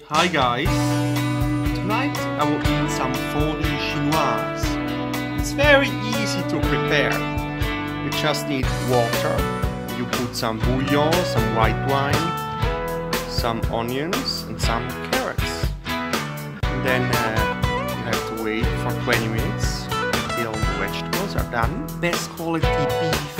Hi guys! Tonight I will eat some fondue chinoise. It's very easy to prepare. You just need water, you put some bouillon, some white wine, some onions and some carrots. And then you have to wait for 20 minutes until the vegetables are done. Best quality beef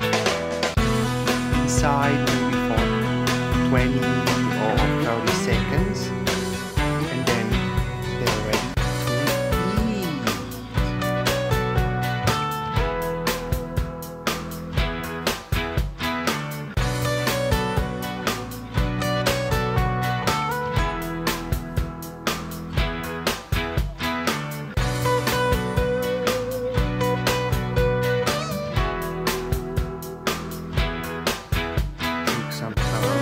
inside maybe for 20 or 30 seconds, and then they're ready to eat. Take some color.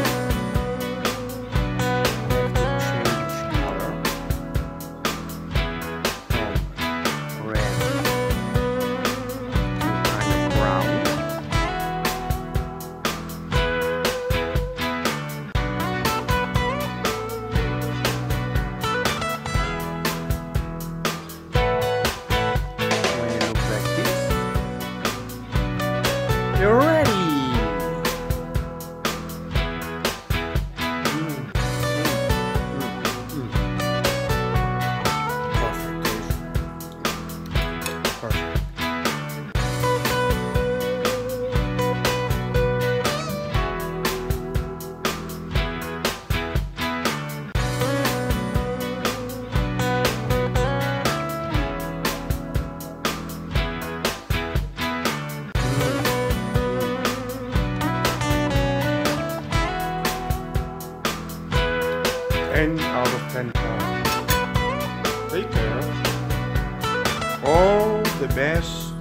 You're ready! Perfect. Perfect. Out of 10 points. Take care. All the best